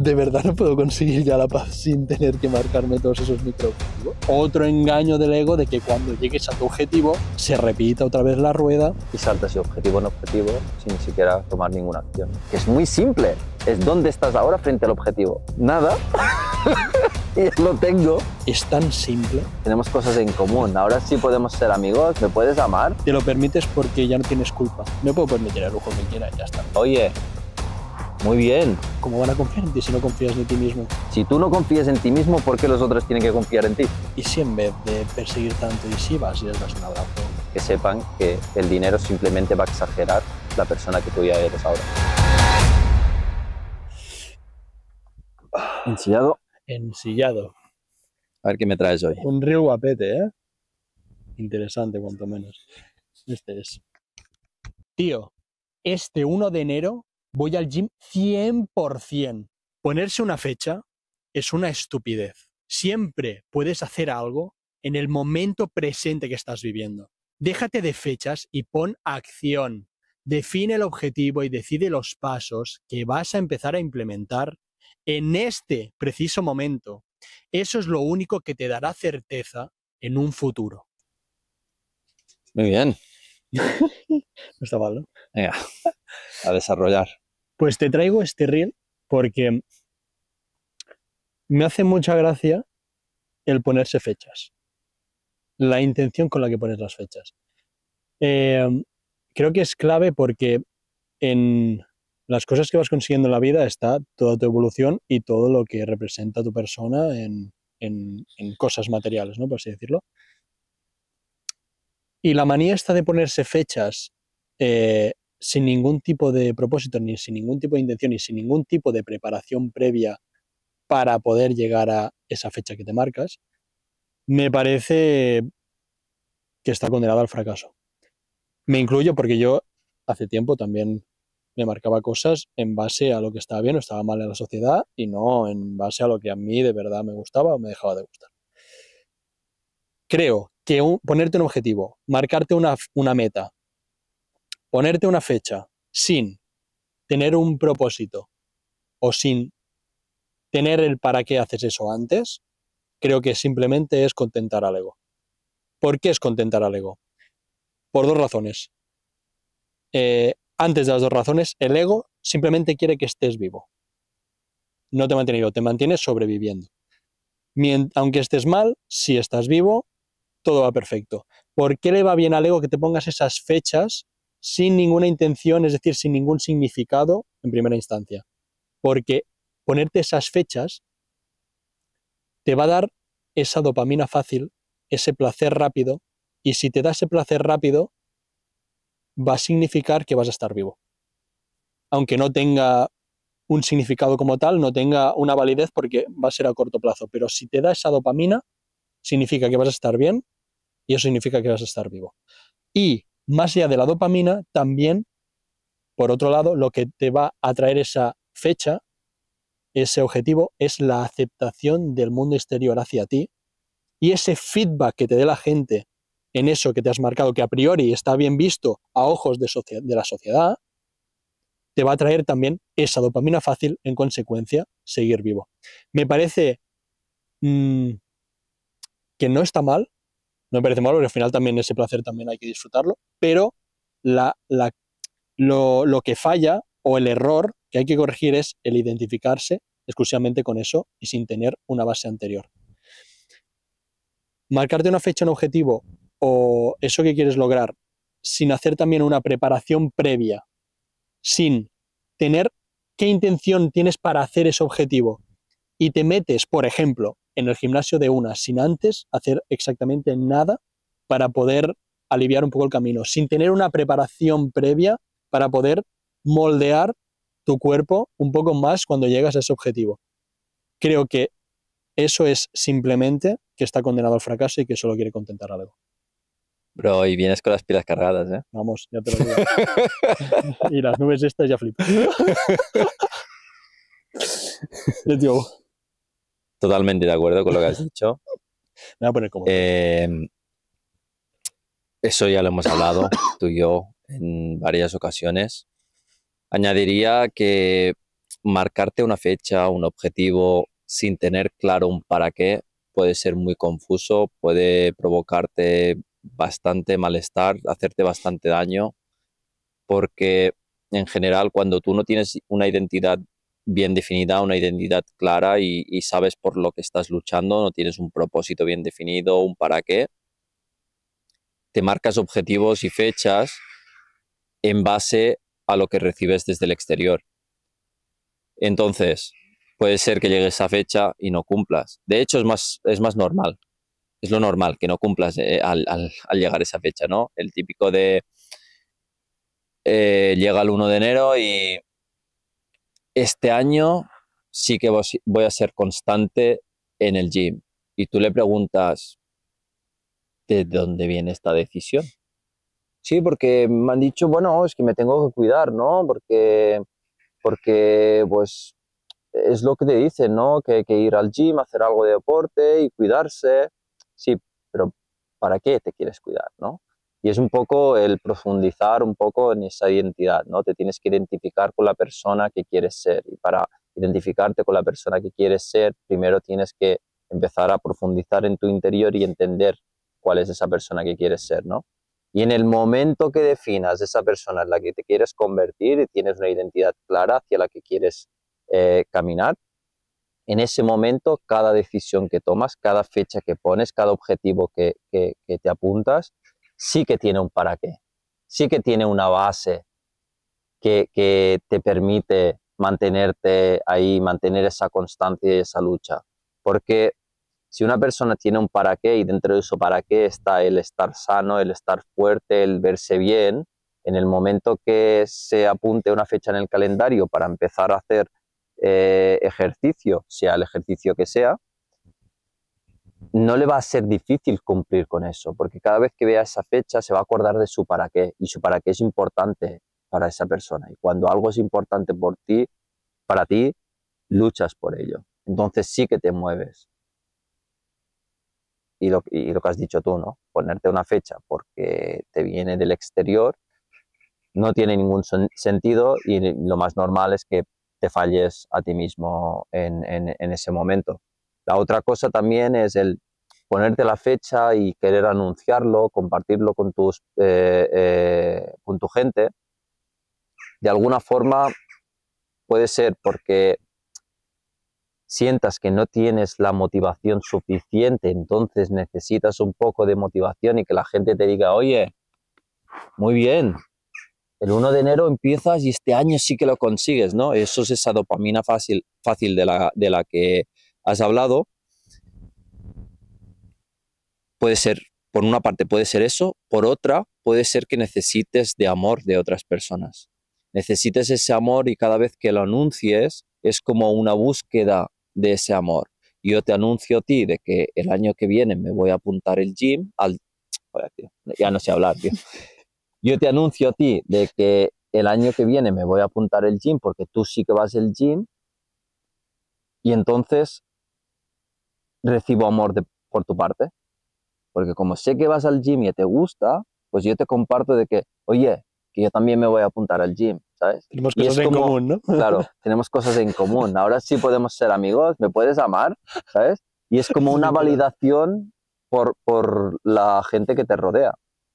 ¿De verdad no puedo conseguir ya la paz sin tener que marcarme todos esos microobjetivos? Otro engaño del ego de que cuando llegues a tu objetivo se repita otra vez la rueda. Y saltas de objetivo en objetivo sin siquiera tomar ninguna acción. Que es muy simple. Es dónde estás ahora frente al objetivo. Nada. Y lo tengo. Es tan simple. Tenemos cosas en común. Ahora sí podemos ser amigos. ¿Me puedes amar? Te lo permites porque ya no tienes culpa. Me puedo permitir el lujo que quiera y ya está. Oye, muy bien. ¿Cómo van a confiar en ti si no confías en ti mismo? Si tú no confías en ti mismo, ¿por qué los otros tienen que confiar en ti? Y si en vez de perseguir tanto y si vas y les das un abrazo? Que sepan que el dinero simplemente va a exagerar la persona que tú ya eres ahora. ¿Ensillado? Ensillado. A ver qué me traes hoy. Un real guapete, ¿eh? Interesante, cuanto menos. Este es. Tío, este 1 de enero voy al gym 100%. Ponerse una fecha es una estupidez. Siempre puedes hacer algo en el momento presente que estás viviendo. Déjate de fechas y pon acción. Define el objetivo y decide los pasos que vas a empezar a implementar en este preciso momento. Eso es lo único que te dará certeza en un futuro. Muy bien. No está mal, ¿no? Venga, a desarrollar. Pues te traigo este reel porque me hace mucha gracia el ponerse fechas. La intención con la que pones las fechas. Creo que es clave porque en las cosas que vas consiguiendo en la vida está toda tu evolución y todo lo que representa tu persona en cosas materiales, ¿no? Por así decirlo. Y la manía esta de ponerse fechas sin ningún tipo de propósito, ni sin ningún tipo de intención, ni sin ningún tipo de preparación previa para poder llegar a esa fecha que te marcas, me parece que está condenado al fracaso. Me incluyo porque yo hace tiempo también me marcaba cosas en base a lo que estaba bien o estaba mal en la sociedad y no en base a lo que a mí de verdad me gustaba o me dejaba de gustar. Creo que ponerte un objetivo, marcarte una meta, ponerte una fecha sin tener un propósito o sin tener el para qué haces eso antes, creo que simplemente es contentar al ego. ¿Por qué es contentar al ego? Por dos razones. Antes de las dos razones, el ego simplemente quiere que estés vivo. No te mantiene vivo, te mantiene sobreviviendo. Aunque estés mal, si estás vivo, todo va perfecto. ¿Por qué le va bien al ego que te pongas esas fechas sin ninguna intención, es decir, sin ningún significado en primera instancia? Porque ponerte esas fechas te va a dar esa dopamina fácil, ese placer rápido, y si te da ese placer rápido, va a significar que vas a estar vivo. Aunque no tenga un significado como tal, no tenga una validez porque va a ser a corto plazo, pero si te da esa dopamina, significa que vas a estar bien y eso significa que vas a estar vivo. Y más allá de la dopamina, también, por otro lado, lo que te va a traer esa fecha, ese objetivo, es la aceptación del mundo exterior hacia ti y ese feedback que te dé la gente en eso que te has marcado, que a priori está bien visto a ojos de la sociedad, te va a traer también esa dopamina fácil, en consecuencia, seguir vivo. Me parece que no está mal, no me parece mal, porque al final también ese placer también hay que disfrutarlo, pero lo que falla o el error que hay que corregir es el identificarse exclusivamente con eso y sin tener una base anterior. Marcarte una fecha, un objetivo o eso que quieres lograr sin hacer también una preparación previa, sin tener qué intención tienes para hacer ese objetivo y te metes, por ejemplo, en el gimnasio de una sin antes hacer exactamente nada para poder aliviar un poco el camino, sin tener una preparación previa para poder moldear tu cuerpo un poco más cuando llegas a ese objetivo. Creo que eso es simplemente que está condenado al fracaso y que solo quiere contentar algo. Bro, y vienes con las pilas cargadas, ¿eh? Vamos, ya te lo digo. Y las nubes estas ya flipas. Totalmente de acuerdo con lo que has dicho. Me voy a poner cómodo. Eso ya lo hemos hablado, tú y yo, en varias ocasiones. Añadiría que marcarte una fecha, un objetivo sin tener claro un para qué puede ser muy confuso, puede provocarte bastante malestar, hacerte bastante daño, porque en general cuando tú no tienes una identidad bien definida, una identidad clara y sabes por lo que estás luchando, no tienes un propósito bien definido, un para qué, te marcas objetivos y fechas en base a lo que recibes desde el exterior. Entonces, puede ser que llegue esa fecha y no cumplas. De hecho, es más normal. Es lo normal que no cumplas al llegar esa fecha, ¿no? El típico de llega el 1 de enero y este año sí que voy a ser constante en el gym. Y tú le preguntas, ¿de dónde viene esta decisión? Sí, porque me han dicho, bueno, es que me tengo que cuidar, ¿no? Porque pues es lo que te dicen, ¿no? Que hay que ir al gym, hacer algo de deporte y cuidarse. Sí, pero ¿para qué te quieres cuidar, no? Y es un poco el profundizar un poco en esa identidad, ¿no? Te tienes que identificar con la persona que quieres ser. Y para identificarte con la persona que quieres ser, primero tienes que empezar a profundizar en tu interior y entender cuál es esa persona que quieres ser, ¿no? Y en el momento que definas esa persona en la que te quieres convertir y tienes una identidad clara hacia la que quieres caminar, en ese momento cada decisión que tomas, cada fecha que pones, cada objetivo que te apuntas, sí que tiene un para qué, sí que tiene una base que te permite mantenerte ahí, mantener esa constancia y esa lucha. Porque si una persona tiene un para qué y dentro de su para qué está el estar sano, el estar fuerte, el verse bien, en el momento que se apunte una fecha en el calendario para empezar a hacer ejercicio, sea el ejercicio que sea, no le va a ser difícil cumplir con eso, porque cada vez que vea esa fecha se va a acordar de su para qué, y su para qué es importante para esa persona. Y cuando algo es importante por ti, para ti, luchas por ello. Entonces sí que te mueves. Y lo que has dicho tú, ¿no? Ponerte una fecha porque te viene del exterior no tiene ningún sentido y lo más normal es que te falles a ti mismo en ese momento. La otra cosa también es el ponerte la fecha y querer anunciarlo, compartirlo con con tu gente. De alguna forma puede ser porque sientas que no tienes la motivación suficiente, entonces necesitas un poco de motivación y que la gente te diga, oye, muy bien, el 1 de enero empiezas y este año sí que lo consigues, ¿no? Eso es esa dopamina fácil de la que has hablado. Puede ser, por una parte puede ser eso, por otra puede ser que necesites de amor de otras personas. Necesites ese amor y cada vez que lo anuncies es como una búsqueda de ese amor. Yo te anuncio a ti de que el año que viene me voy a apuntar el gym al... Joder, tío, ya no sé hablar, tío. Yo te anuncio a ti de que el año que viene me voy a apuntar el gym porque tú sí que vas al gym y entonces recibo amor por tu parte. Porque como sé que vas al gym y te gusta, pues yo te comparto de que, oye, que yo también me voy a apuntar al gym, ¿sabes? Tenemos Y cosas es en como, común, ¿no? claro, tenemos cosas en común. Ahora sí podemos ser amigos, me puedes amar, ¿sabes? Y es como una Literal. validación por la gente que te rodea.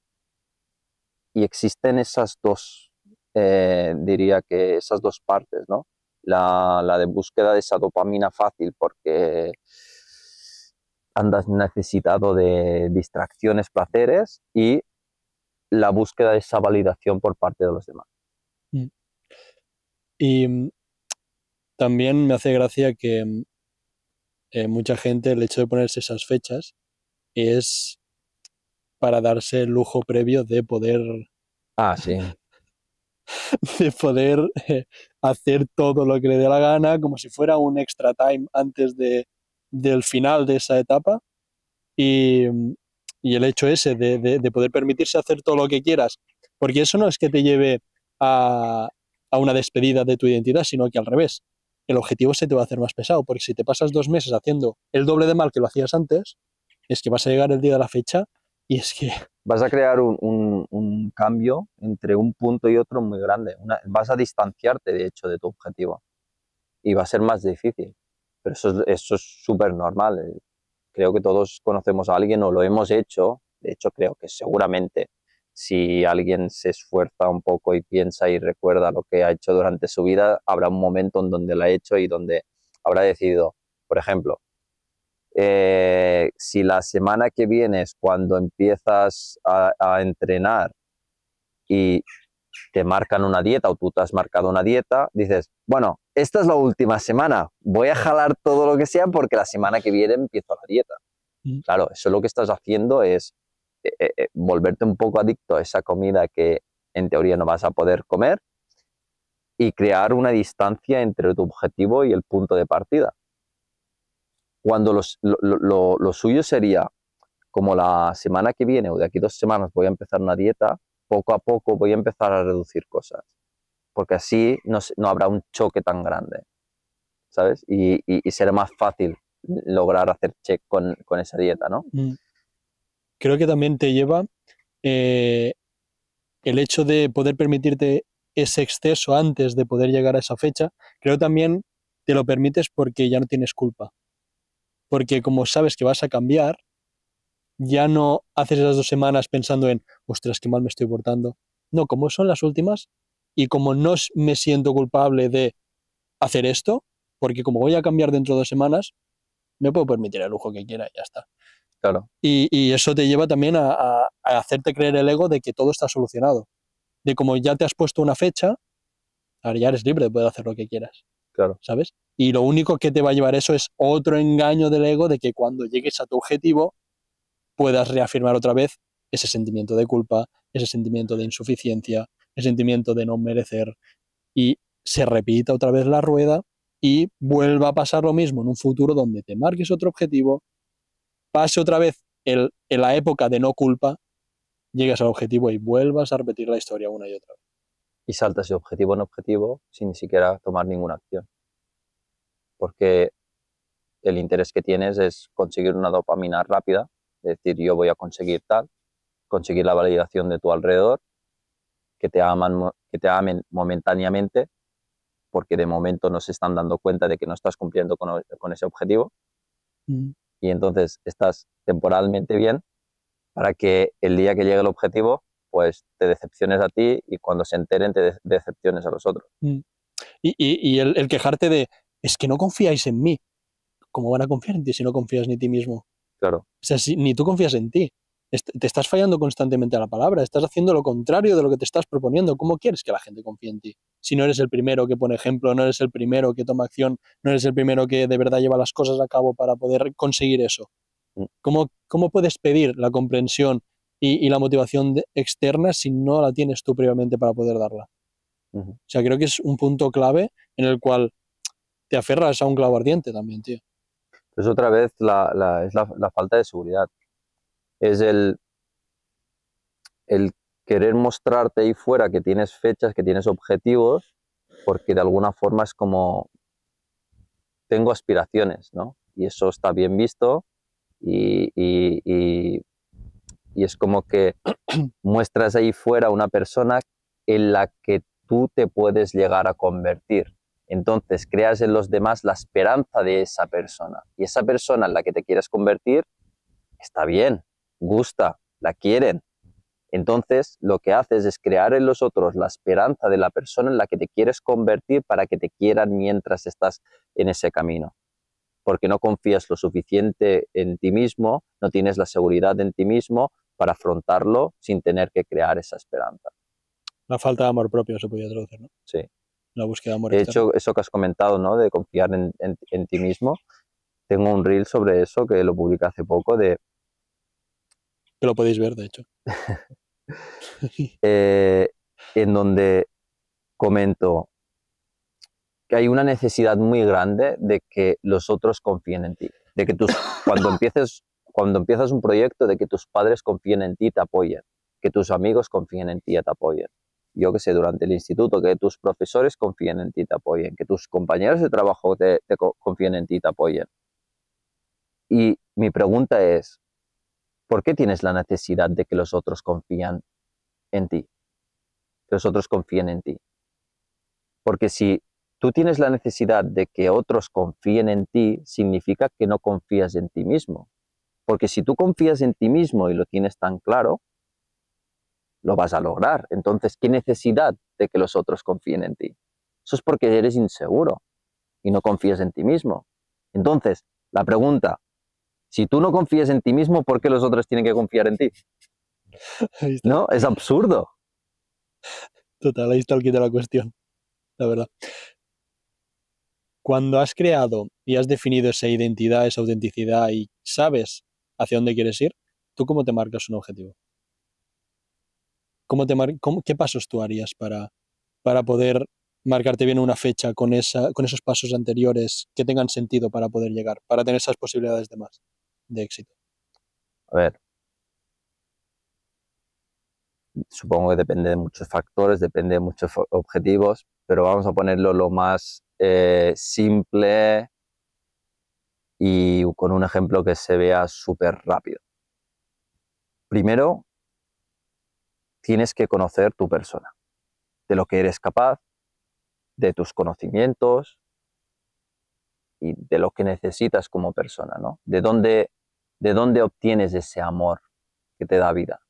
Y existen esas dos, diría que esas dos partes, ¿no? La de búsqueda de esa dopamina fácil porque andas necesitado de distracciones, placeres y la búsqueda de esa validación por parte de los demás. Mm. Y también me hace gracia que mucha gente el hecho de ponerse esas fechas es para darse el lujo previo Ah, sí. de poder hacer todo lo que le dé la gana, como si fuera un extra time antes del final de esa etapa. Y, y el hecho ese de poder permitirse hacer todo lo que quieras, porque eso no es que te lleve a una despedida de tu identidad, sino que al revés, el objetivo se te va a hacer más pesado, porque si te pasas 2 meses haciendo el doble de mal que lo hacías antes, es que vas a llegar el día de la fecha y es que... Vas a crear un cambio entre un punto y otro muy grande. Vas a distanciarte, de hecho, de tu objetivo. y va a ser más difícil. Pero eso es súper normal. Creo que todos conocemos a alguien o lo hemos hecho. De hecho, creo que seguramente si alguien se esfuerza un poco y piensa y recuerda lo que ha hecho durante su vida, habrá un momento en donde lo ha hecho y donde habrá decidido, por ejemplo, si la semana que viene es cuando empiezas a entrenar y te marcan una dieta o tú te has marcado una dieta, dices, bueno, esta es la última semana, voy a jalar todo lo que sea porque la semana que viene empiezo la dieta. Claro, eso lo que estás haciendo es volverte un poco adicto a esa comida que en teoría no vas a poder comer y crear una distancia entre tu objetivo y el punto de partida. Cuando lo suyo sería, como la semana que viene o de aquí 2 semanas voy a empezar una dieta, poco a poco voy a empezar a reducir cosas, porque así no habrá un choque tan grande, ¿sabes? Y será más fácil lograr hacer check con esa dieta, ¿no? Creo que también te lleva el hecho de poder permitirte ese exceso antes de poder llegar a esa fecha, creo también te lo permites porque ya no tienes culpa. Porque como sabes que vas a cambiar, ya no haces esas 2 semanas pensando en, ostras, qué mal me estoy portando. No, como son las últimas y como no me siento culpable de hacer esto, porque como voy a cambiar dentro de 2 semanas, me puedo permitir el lujo que quiera y ya está. Claro. Y eso te lleva también a hacerte creer el ego de que todo está solucionado. De como ya te has puesto una fecha, ahora ya eres libre de poder hacer lo que quieras. Claro. ¿Sabes? Y lo único que te va a llevar eso es otro engaño del ego de que cuando llegues a tu objetivo puedas reafirmar otra vez ese sentimiento de culpa, ese sentimiento de insuficiencia, ese sentimiento de no merecer, y se repita otra vez la rueda y vuelva a pasar lo mismo en un futuro donde te marques otro objetivo, pase otra vez en la época de no culpa, llegues al objetivo y vuelvas a repetir la historia una y otra vez. Y saltas de objetivo en objetivo sin ni siquiera tomar ninguna acción. Porque el interés que tienes es conseguir una dopamina rápida, es decir, yo voy a conseguir tal, conseguir la validación de tu alrededor, que te amen momentáneamente, porque de momento no se están dando cuenta de que no estás cumpliendo con ese objetivo. Y entonces estás temporalmente bien para que el día que llegue el objetivo, pues te decepciones a ti y cuando se enteren te decepciones a los otros. Y el quejarte de, es que no confiáis en mí. ¿Cómo van a confiar en ti si no confías ni en ti mismo? Claro. O sea, ni tú confías en ti. Te estás fallando constantemente a la palabra, estás haciendo lo contrario de lo que te estás proponiendo. ¿Cómo quieres que la gente confíe en ti? Si no eres el primero que pone ejemplo, no eres el primero que toma acción, no eres el primero que de verdad lleva las cosas a cabo para poder conseguir eso. ¿Cómo puedes pedir la comprensión y la motivación externa si no la tienes tú previamente para poder darla? O sea, creo que es un punto clave en el cual te aferras a un clavo ardiente también, tío. Pues otra vez es la falta de seguridad. Es el querer mostrarte ahí fuera que tienes fechas, que tienes objetivos, porque de alguna forma es como tengo aspiraciones, ¿no? Y eso está bien visto y es como que muestras ahí fuera una persona en la que tú te puedes llegar a convertir. Entonces creas en los demás la esperanza de esa persona. Y esa persona en la que te quieres convertir está bien, gusta, la quieren. Entonces lo que haces es crear en los otros la esperanza de la persona en la que te quieres convertir para que te quieran mientras estás en ese camino. Porque no confías lo suficiente en ti mismo, no tienes la seguridad en ti mismo para afrontarlo sin tener que crear esa esperanza. La falta de amor propio se podría traducir, ¿no? Sí. La búsqueda de amor De externo. hecho, eso que has comentado, ¿no? De confiar en ti mismo, tengo un reel sobre eso que lo publiqué hace poco de... Que lo podéis ver, de hecho. en donde comento que hay una necesidad muy grande de que los otros confíen en ti, de que cuando empiezas un proyecto, de que tus padres confíen en ti y te apoyen, que tus amigos confíen en ti y te apoyen. Yo que sé, durante el instituto, que tus profesores confíen en ti y te apoyen, que tus compañeros de trabajo te confíen en ti y te apoyen. Y mi pregunta es, ¿por qué tienes la necesidad de que los otros confíen en ti? Que los otros confíen en ti. Porque si tú tienes la necesidad de que otros confíen en ti, significa que no confías en ti mismo. Porque si tú confías en ti mismo y lo tienes tan claro, lo vas a lograr. Entonces, ¿qué necesidad de que los otros confíen en ti? Eso es porque eres inseguro y no confías en ti mismo. Entonces, la pregunta, si tú no confías en ti mismo, ¿por qué los otros tienen que confiar en ti? Ahí está. ¿No? Es absurdo. Total, ahí está el quid de la cuestión, la verdad. Cuando has creado y has definido esa identidad, esa autenticidad y sabes hacia dónde quieres ir, ¿tú cómo te marcas un objetivo? ¿Qué pasos tú harías para poder marcarte bien una fecha con esos pasos anteriores que tengan sentido para poder llegar, para tener esas posibilidades de éxito? A ver, supongo que depende de muchos factores, depende de muchos objetivos, pero vamos a ponerlo lo más simple y con un ejemplo que se vea súper rápido. Primero, tienes que conocer tu persona, de lo que eres capaz, de tus conocimientos y de lo que necesitas como persona, ¿no? De dónde obtienes ese amor que te da vida.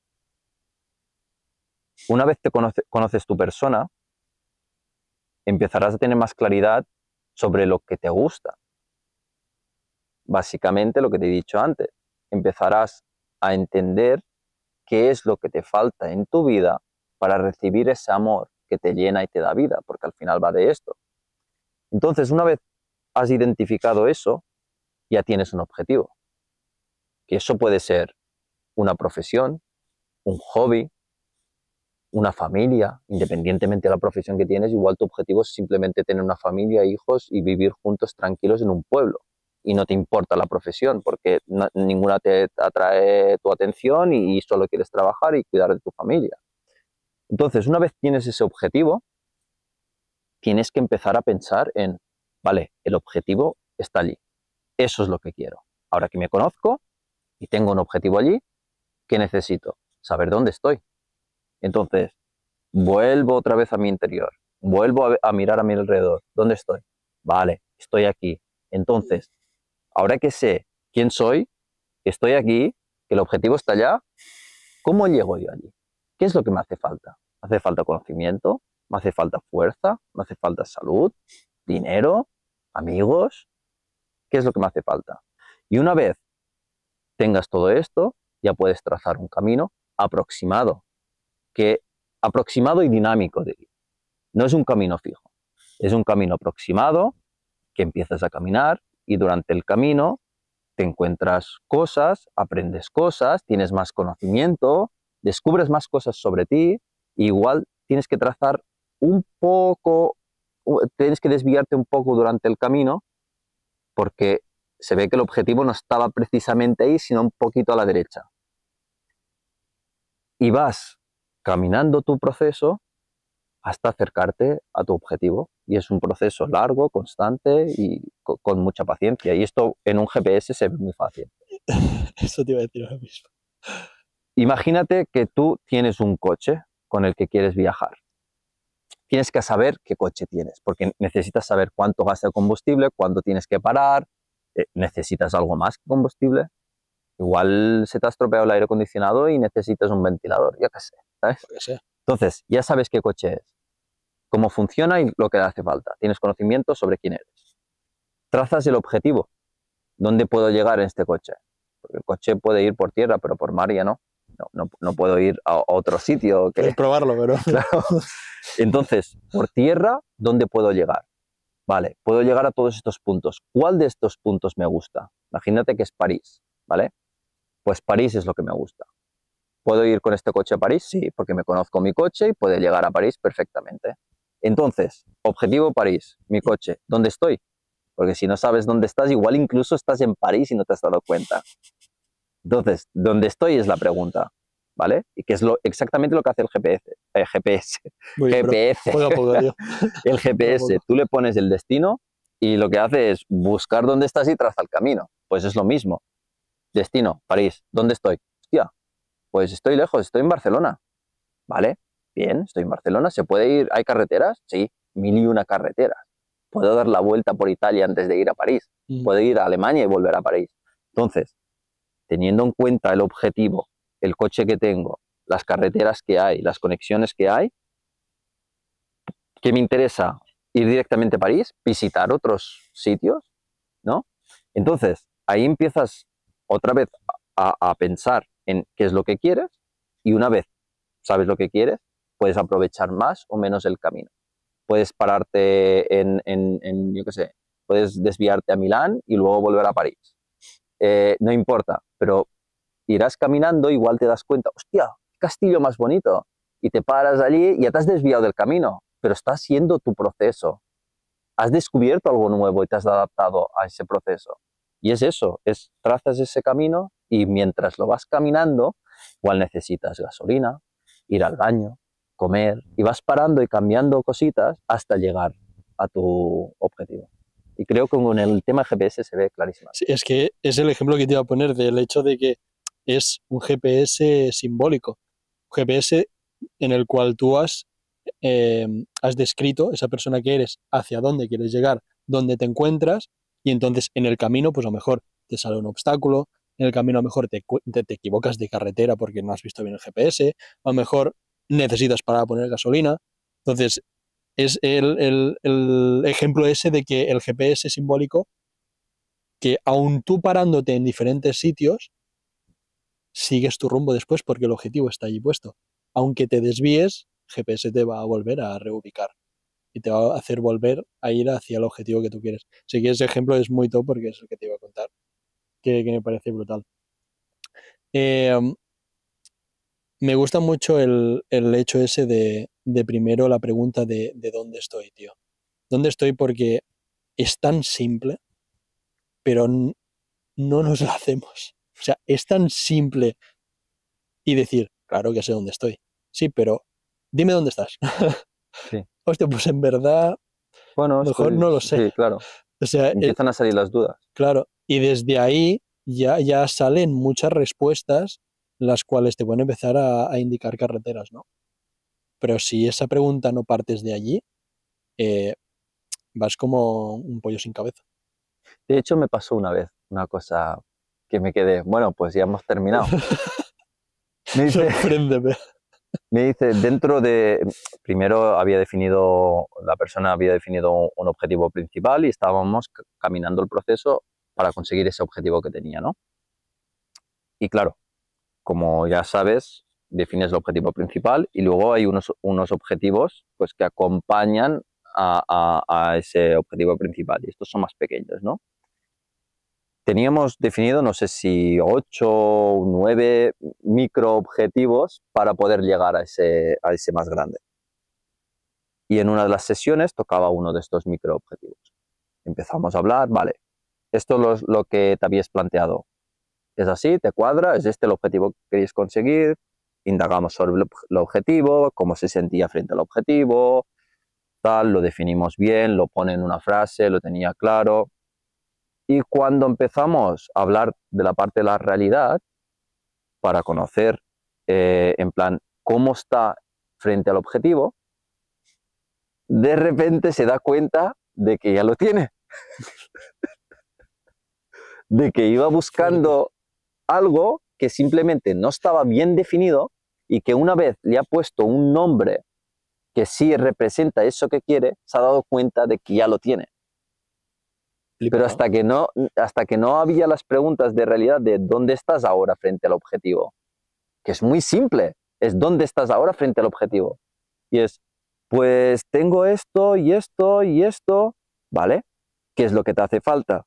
Una vez conoces tu persona, empezarás a tener más claridad sobre lo que te gusta. Básicamente lo que te he dicho antes, empezarás a entender qué es lo que te falta en tu vida para recibir ese amor que te llena y te da vida, porque al final va de esto. Entonces, una vez has identificado eso, ya tienes un objetivo. Que eso puede ser una profesión, un hobby, una familia, independientemente de la profesión que tienes, igual tu objetivo es simplemente tener una familia, hijos y vivir juntos tranquilos en un pueblo. Y no te importa la profesión, porque ninguna te atrae tu atención y solo quieres trabajar y cuidar de tu familia. Entonces, una vez tienes ese objetivo, tienes que empezar a pensar en, vale, el objetivo está allí. Eso es lo que quiero. Ahora que me conozco y tengo un objetivo allí, ¿qué necesito? Saber dónde estoy. Entonces, vuelvo otra vez a mi interior, vuelvo a mirar a mi alrededor. ¿Dónde estoy? Vale, estoy aquí. Entonces, ahora que sé quién soy, que estoy aquí, que el objetivo está allá, ¿cómo llego yo allí? ¿Qué es lo que me hace falta? ¿Me hace falta conocimiento? ¿Me hace falta fuerza? ¿Me hace falta salud? ¿Dinero? ¿Amigos? ¿Qué es lo que me hace falta? Y una vez tengas todo esto, ya puedes trazar un camino aproximado, aproximado y dinámico. No es un camino fijo, es un camino aproximado que empiezas a caminar y durante el camino te encuentras cosas, aprendes cosas, tienes más conocimiento, descubres más cosas sobre ti, e igual tienes que trazar un poco, tienes que desviarte un poco durante el camino porque se ve que el objetivo no estaba precisamente ahí, sino un poquito a la derecha. Y vas caminando tu proceso hasta acercarte a tu objetivo. Y es un proceso largo, constante y con mucha paciencia. Y esto en un GPS se ve muy fácil. Eso te iba a decir ahora mismo. Imagínate que tú tienes un coche con el que quieres viajar. Tienes que saber qué coche tienes, porque necesitas saber cuánto gasta de combustible, cuándo tienes que parar, necesitas algo más que combustible. Igual se te ha estropeado el aire acondicionado y necesitas un ventilador, yo qué sé, ¿sabes? Lo que sea. Entonces, ya sabes qué coche es, cómo funciona y lo que le hace falta. Tienes conocimiento sobre quién eres. Trazas el objetivo. ¿Dónde puedo llegar en este coche? Porque el coche puede ir por tierra, pero por mar ya no. No puedo ir a otro sitio. Puedes probarlo, pero... Claro. Entonces, por tierra, ¿dónde puedo llegar? Vale, puedo llegar a todos estos puntos. ¿Cuál de estos puntos me gusta? Imagínate que es París, ¿vale? Pues París es lo que me gusta. ¿Puedo ir con este coche a París? Sí, porque me conozco mi coche y puedo llegar a París perfectamente. Entonces, objetivo París, mi coche. ¿Dónde estoy? Porque si no sabes dónde estás, igual incluso estás en París y no te has dado cuenta. Entonces, ¿dónde estoy? Es la pregunta, ¿vale? Y que es exactamente lo que hace el GPS. Poco a poco, tío. El GPS, tú le pones el destino y lo que hace es buscar dónde estás y traza el camino. Pues es lo mismo. Destino, París. ¿Dónde estoy? Hostia, pues estoy lejos, estoy en Barcelona. ¿Vale? Bien, estoy en Barcelona. ¿Se puede ir? ¿Hay carreteras? Sí, 1001 carreteras. puedo dar la vuelta por Italia antes de ir a París, puedo ir a Alemania y volver a París. Entonces, teniendo en cuenta el objetivo, el coche que tengo, las carreteras que hay, las conexiones que hay, ¿qué me interesa? Ir directamente a París, visitar otros sitios, ¿no? Entonces, ahí empiezas otra vez a pensar en qué es lo que quieres, y una vez sabes lo que quieres, puedes aprovechar más o menos el camino. Puedes pararte yo qué sé, puedes desviarte a Milán y luego volver a París. No importa, pero irás caminando, igual te das cuenta, hostia, qué castillo más bonito, y te paras allí y ya te has desviado del camino, pero está siendo tu proceso. Has descubierto algo nuevo y te has adaptado a ese proceso. Y es eso, trazas ese camino y mientras lo vas caminando, igual necesitas gasolina, ir al baño, comer, y vas parando y cambiando cositas hasta llegar a tu objetivo. Y creo que con el tema GPS se ve clarísimo. Sí, es que es el ejemplo que te iba a poner del hecho de que es un GPS simbólico, un GPS en el cual tú has descrito esa persona que eres, hacia dónde quieres llegar, dónde te encuentras, y entonces en el camino, pues a lo mejor te sale un obstáculo, en el camino a lo mejor te equivocas de carretera porque no has visto bien el GPS, a lo mejor necesitas parar a poner gasolina. Entonces, es el ejemplo ese de que el GPS simbólico, que aun tú parándote en diferentes sitios, sigues tu rumbo después porque el objetivo está allí puesto. Aunque te desvíes, GPS te va a volver a reubicar y te va a hacer volver a ir hacia el objetivo que tú quieres. Así que ese ejemplo es muy top porque es el que te iba a contar, que me parece brutal. Me gusta mucho el hecho ese de primero la pregunta de dónde estoy, tío. ¿Dónde estoy? Porque es tan simple, pero no nos la hacemos. O sea, es tan simple y decir, claro que sé dónde estoy. Sí, pero dime dónde estás. Sí. Hostia, pues en verdad, Bueno, mejor no lo sé. sí, claro. O sea, Empiezan a salir las dudas. claro, y desde ahí ya salen muchas respuestas las cuales te pueden empezar a indicar carreteras, ¿no? Pero si esa pregunta no partes de allí, vas como un pollo sin cabeza. De hecho, me pasó una vez una cosa que me quedé, bueno, pues ya hemos terminado. Sorpréndeme. Me dice, primero la persona había definido un objetivo principal y estábamos caminando el proceso para conseguir ese objetivo que tenía, ¿no? Y claro, como ya sabes, defines el objetivo principal y luego hay unos objetivos pues, que acompañan a ese objetivo principal, y estos son más pequeños, ¿no? Teníamos definido, no sé si 8 o 9 microobjetivos para poder llegar a ese más grande. Y en una de las sesiones tocaba uno de estos microobjetivos. Empezamos a hablar, vale, esto es lo que te habías planteado. ¿Es así? ¿Te cuadra? ¿Es este el objetivo que queréis conseguir? Indagamos sobre el objetivo, cómo se sentía frente al objetivo, tal, lo definimos bien, lo pone en una frase, lo tenía claro. Y cuando empezamos a hablar de la parte de la realidad, para conocer, en plan, cómo está frente al objetivo, de repente se da cuenta de que ya lo tiene. De que iba buscando algo que simplemente no estaba bien definido y que una vez le ha puesto un nombre que sí representa eso que quiere, se ha dado cuenta de que ya lo tiene. Pero hasta que no había las preguntas de realidad de dónde estás ahora frente al objetivo, que es muy simple, es dónde estás ahora frente al objetivo. Y es, pues tengo esto y esto y esto, ¿vale? ¿Qué es lo que te hace falta?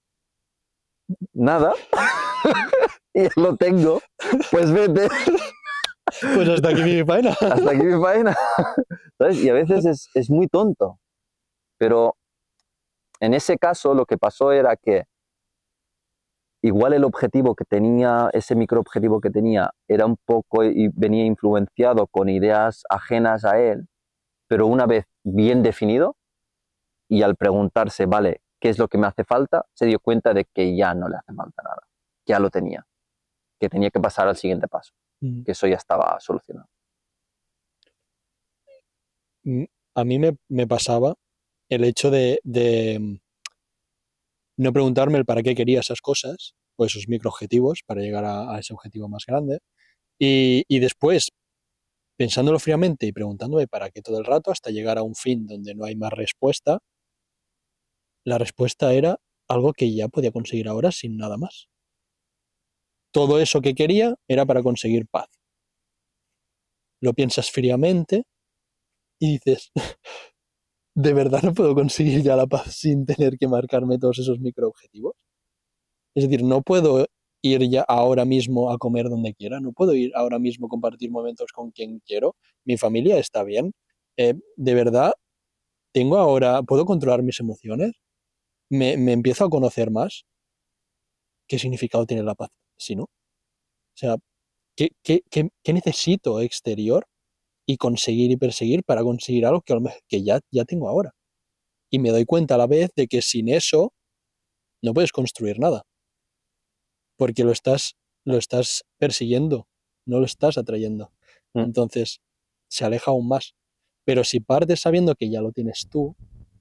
Nada. Y ya lo tengo, pues vete. Pues hasta aquí mi faena. Hasta aquí mi faena. ¿Sabes? Y a veces es muy tonto. Pero en ese caso lo que pasó era que igual el objetivo que tenía, ese microobjetivo que tenía, era un poco y venía influenciado con ideas ajenas a él, pero una vez bien definido y al preguntarse, vale, ¿qué es lo que me hace falta? Se dio cuenta de que ya no le hace falta nada, ya lo tenía, que tenía que pasar al siguiente paso, que eso ya estaba solucionado. A mí me pasaba el hecho de no preguntarme el para qué quería esas cosas o esos microobjetivos para llegar a ese objetivo más grande. Y después, pensándolo fríamente y preguntándome para qué todo el rato hasta llegar a un fin donde no hay más respuesta, la respuesta era algo que ya podía conseguir ahora sin nada más. Todo eso que quería era para conseguir paz. Lo piensas fríamente y dices, ¿de verdad no puedo conseguir ya la paz sin tener que marcarme todos esos microobjetivos? Es decir, no puedo ir ya ahora mismo a comer donde quiera, no puedo ir ahora mismo a compartir momentos con quien quiero, mi familia está bien. De verdad, tengo ahora, puedo controlar mis emociones, me empiezo a conocer más. ¿Qué significado tiene la paz? Si no. O sea, ¿qué necesito exterior y conseguir y perseguir para conseguir algo que ya tengo ahora? Y me doy cuenta a la vez de que sin eso no puedes construir nada, porque lo estás persiguiendo, no lo estás atrayendo. Mm. Entonces, se aleja aún más. Pero si partes sabiendo que ya lo tienes tú,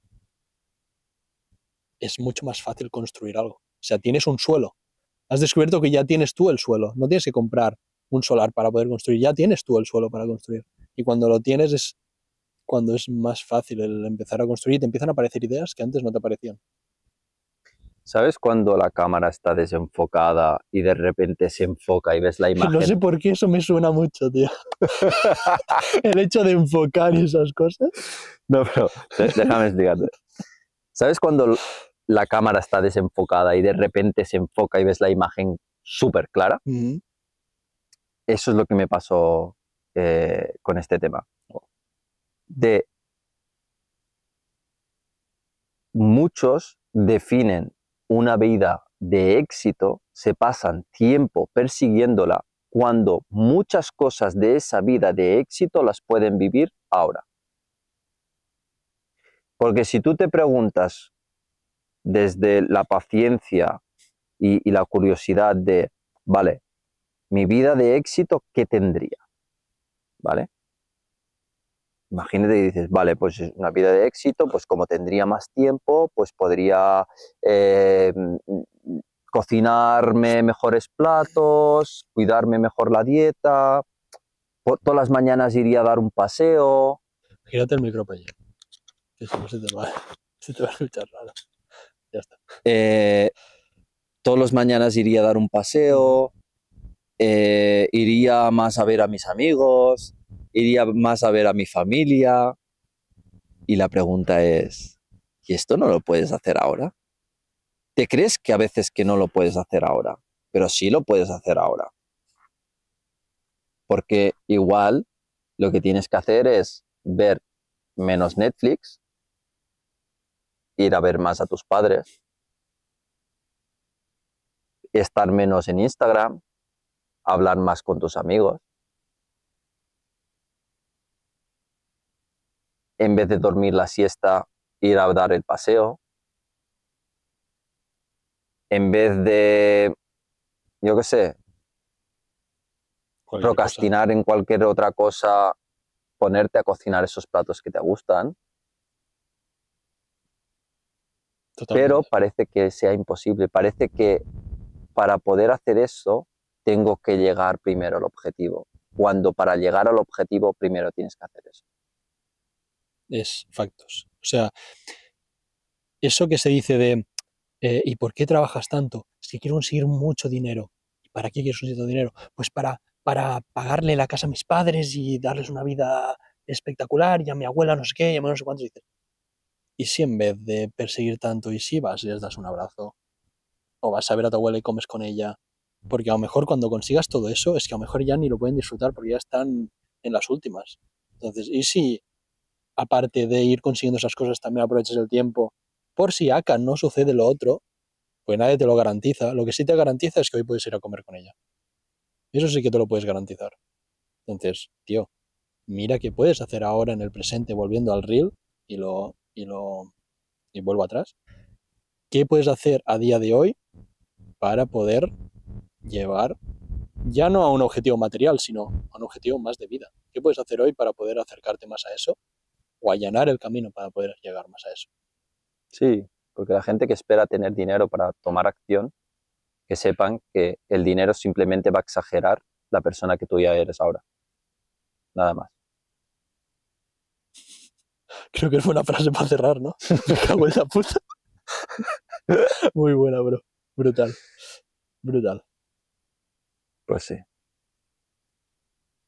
es mucho más fácil construir algo. O sea, tienes un suelo. Has descubierto que ya tienes tú el suelo. No tienes que comprar un solar para poder construir. Ya tienes tú el suelo para construir. Y cuando lo tienes es cuando es más fácil el empezar a construir y te empiezan a aparecer ideas que antes no te aparecían. ¿Sabes cuando la cámara está desenfocada y de repente se enfoca y ves la imagen? No sé por qué eso me suena mucho, tío. El hecho de enfocar esas cosas. No, pero déjame explicarte. ¿Sabes cuando la cámara está desenfocada y de repente se enfoca y ves la imagen súper clara? Mm-hmm. Eso es lo que me pasó con este tema. De muchos definen una vida de éxito, se pasan tiempo persiguiéndola cuando muchas cosas de esa vida de éxito las pueden vivir ahora. Porque si tú te preguntas desde la paciencia y la curiosidad de, vale, mi vida de éxito, ¿qué tendría? ¿Vale? Imagínate y dices, vale, pues una vida de éxito, pues como tendría más tiempo, pues podría cocinarme mejores platos, cuidarme mejor la dieta, todas las mañanas iría a dar un paseo. Gírate el micro para allá, que si no se te va a escuchar raro. Ya está. Todas las mañanas iría a dar un paseo, iría más a ver a mis amigos, iría más a ver a mi familia. Y la pregunta es, ¿y esto no lo puedes hacer ahora? ¿Te crees que a veces que no lo puedes hacer ahora? Pero sí lo puedes hacer ahora. Porque igual lo que tienes que hacer es ver menos Netflix, ir a ver más a tus padres, estar menos en Instagram, hablar más con tus amigos. En vez de dormir la siesta, ir a dar el paseo. En vez de, yo qué sé, procrastinar en cualquier otra cosa, ponerte a cocinar esos platos que te gustan. Totalmente. Pero parece que sea imposible. Parece que para poder hacer eso tengo que llegar primero al objetivo. Cuando para llegar al objetivo primero tienes que hacer eso. Es factos. O sea, eso que se dice de ¿y por qué trabajas tanto? Es que quiero conseguir mucho dinero. ¿Y para qué quieres conseguir tanto dinero? Pues para pagarle la casa a mis padres y darles una vida espectacular y a mi abuela no sé qué y a mí no sé cuántos. Dices, ¿y si en vez de perseguir tanto, y si vas y les das un abrazo? O vas a ver a tu abuela y comes con ella. Porque a lo mejor cuando consigas todo eso, es que a lo mejor ya ni lo pueden disfrutar porque ya están en las últimas. Entonces, ¿y si aparte de ir consiguiendo esas cosas también aprovechas el tiempo por si acá no sucede lo otro? Pues nadie te lo garantiza. Lo que sí te garantiza es que hoy puedes ir a comer con ella. Eso sí que te lo puedes garantizar. Entonces, tío, mira qué puedes hacer ahora en el presente volviendo al reel y vuelvo atrás. ¿Qué puedes hacer a día de hoy para poder llevar ya no a un objetivo material, sino a un objetivo más de vida? ¿Qué puedes hacer hoy para poder acercarte más a eso o allanar el camino para poder llegar más a eso? Sí, porque la gente que espera tener dinero para tomar acción, que sepan que el dinero simplemente va a exagerar la persona que tú ya eres ahora. Nada más. Creo que es buena frase para cerrar, ¿no? Me cago en la puta. Muy buena, bro. Brutal. Brutal. Pues sí.